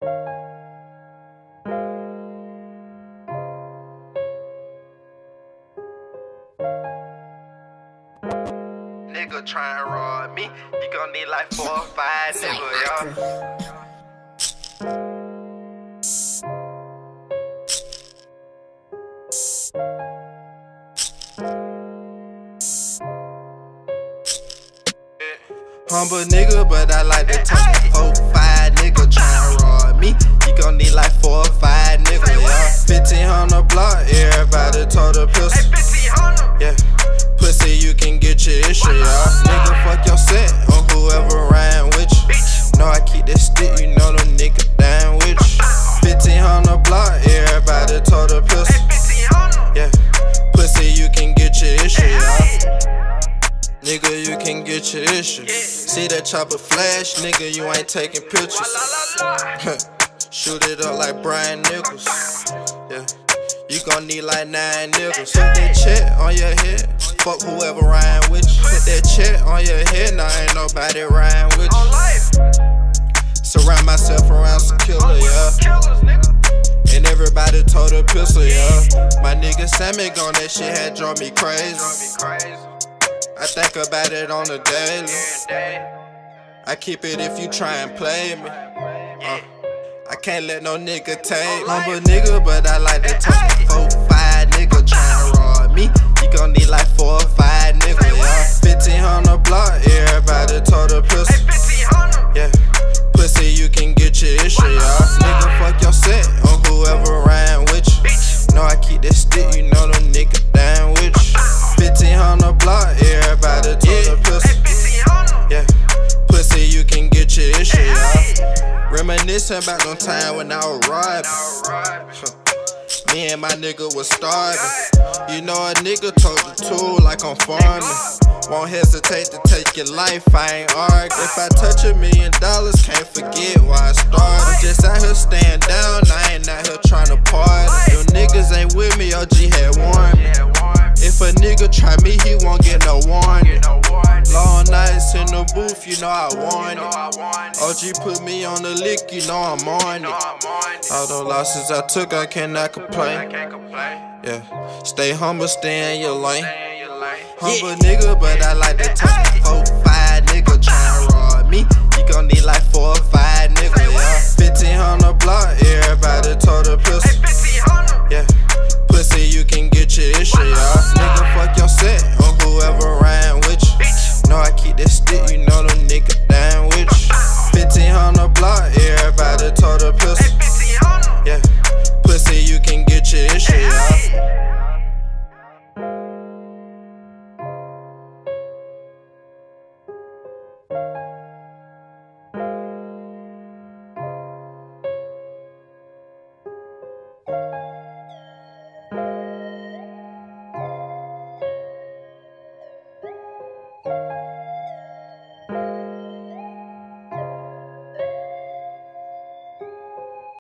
Nigga try and rob me, you gon' need like 4 or 5 niggas, y'all. Humble nigga, but I like to talk 4, 5 nigga tryna rob me. You gon' need like 4 or 5 niggas, yeah. 1500 block, everybody told a pistol. Yeah, pussy, you can get your issue, yeah. Nigga, fuck your set on whoever riding with you. Know I keep that stick, you know them niggas down with you. 1500 block, everybody told a pistol. Yeah, pussy, you can get your issue, yeah. Nigga, you can get your issue. See that chopper flash, nigga, you ain't taking pictures. Shoot it up like Brian Nichols. Yeah, you gon' need like 9 niggas. Put that check on your head, fuck whoever riding with you. Put that check on your head, now ain't nobody riding with you. Surround myself around some killers, yeah. And everybody told a pistol, yeah. My nigga Sammy gon' that shit had drove me crazy. I think about it on the daily. I keep it if you try and play me. I can't let no nigga take. Humble nigga, but I like to talk 4, 5 nigga tryna rob me. You gon' need like 4 or 5 niggas, yeah. 1500 block, everybody told a pistol. Yeah, pussy, you can get your issue, yeah. Nigga, fuck your set on whoever riding with you. Know I keep that stick, you know them niggas down with you. 1500 block, everybody told a pistol. Yeah, pussy, you can get your issue, yeah. Reminiscing about them time when I was robbing. Me and my nigga was starving. You know a nigga told the tool like I'm farming. Won't hesitate to take your life, I ain't arguing. If I touch $1 million, can't forget why I started. I'm just out here staying down, I ain't out here tryna party. Them niggas ain't with me, OG had warned me. If a nigga try me, he won't get no warning. Long nights in the booth, you know I want it. OG put me on the lick, you know I'm on it. All the losses I took, I cannot complain. Yeah, stay humble, stay in your lane. Humble nigga, but I like to talk 4, 5 nigga tryna rob me. You gon' need like 4 or 5 niggas, yeah.